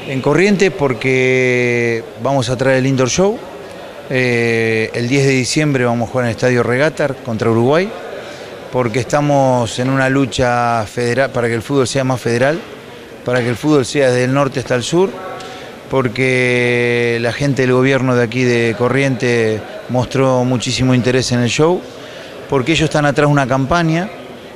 En Corrientes porque vamos a traer el Indoor Show. El 10 de diciembre vamos a jugar en el Estadio Regatar contra Uruguay, porque estamos en una lucha federal para que el fútbol sea más federal, para que el fútbol sea desde el norte hasta el sur, porque la gente del gobierno de aquí de Corrientes mostró muchísimo interés en el show, porque ellos están atrás de una campaña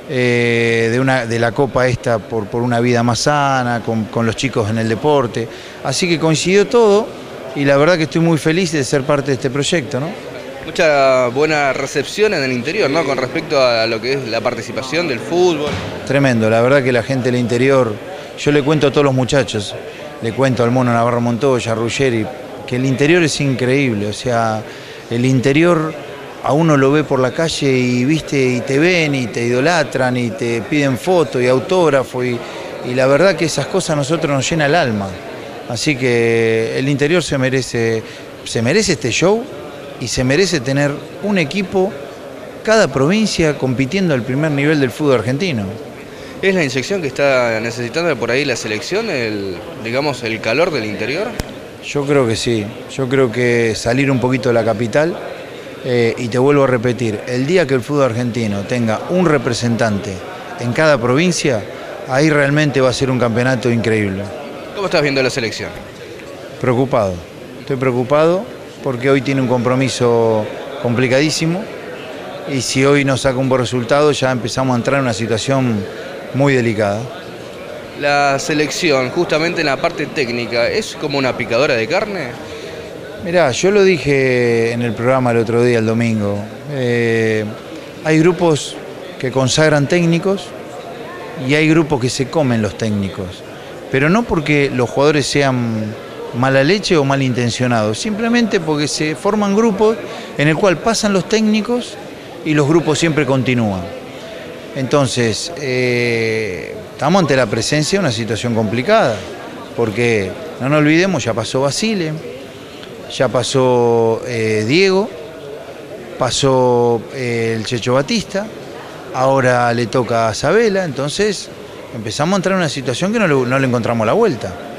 de la Copa esta por una vida más sana, con los chicos en el deporte. Así que coincidió todo y la verdad que estoy muy feliz de ser parte de este proyecto, ¿no? Mucha buena recepción en el interior, ¿no? Con respecto a lo que es la participación del fútbol. Tremendo, la verdad que la gente del interior, yo le cuento a todos los muchachos, le cuento al Mono Navarro Montoya, a Ruggeri, que el interior es increíble, o sea, el interior a uno lo ve por la calle y viste y te ven y te idolatran y te piden foto y autógrafo y la verdad que esas cosas a nosotros nos llena el alma. Así que el interior se merece este show y se merece tener un equipo, cada provincia compitiendo al primer nivel del fútbol argentino. ¿Es la inyección que está necesitando por ahí la selección, digamos, el calor del interior? Yo creo que sí, yo creo que salir un poquito de la capital. Y te vuelvo a repetir, el día que el fútbol argentino tenga un representante en cada provincia, ahí realmente va a ser un campeonato increíble. ¿Cómo estás viendo la selección? Preocupado, estoy preocupado porque hoy tiene un compromiso complicadísimo y si hoy no saca un buen resultado ya empezamos a entrar en una situación muy delicada. La selección, justamente en la parte técnica, ¿es como una picadora de carne? Mirá, yo lo dije en el programa el otro día, el domingo, hay grupos que consagran técnicos y hay grupos que se comen los técnicos, pero no porque los jugadores sean mala leche o malintencionados, simplemente porque se forman grupos en el cual pasan los técnicos y los grupos siempre continúan. Entonces, estamos ante la presencia de una situación complicada, porque no nos olvidemos, ya pasó Basile, ya pasó Diego, pasó el Checho Batista, ahora le toca a Sabela, entonces empezamos a entrar en una situación que no le encontramos la vuelta.